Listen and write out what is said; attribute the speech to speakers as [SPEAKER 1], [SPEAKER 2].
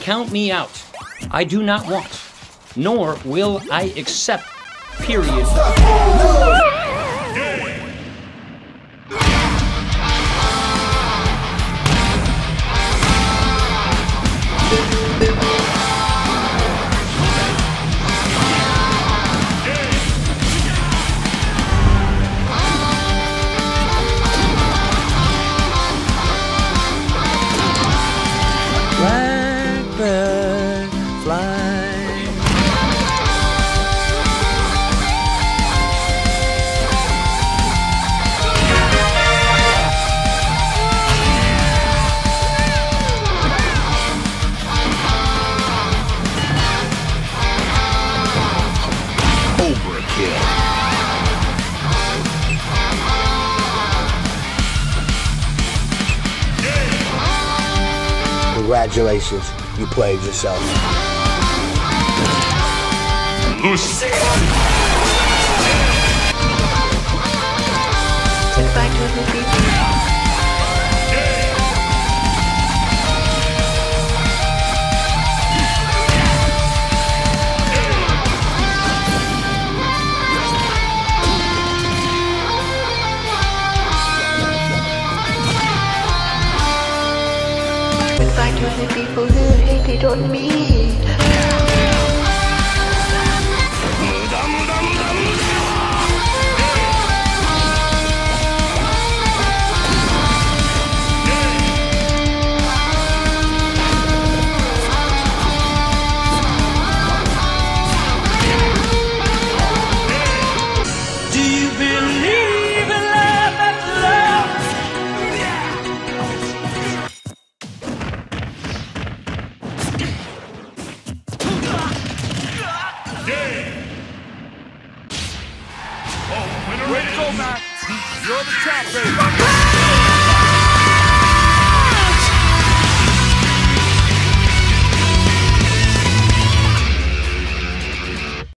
[SPEAKER 1] Count me out. I do not want, nor will I accept, period.
[SPEAKER 2] Blackbird fly.
[SPEAKER 3] Overkill.
[SPEAKER 4] Congratulations, you played yourself.
[SPEAKER 5] Goodbye to the people who hated on me.
[SPEAKER 2] Do you believe in love after love?
[SPEAKER 3] Way to go, man. You're the champ, baby.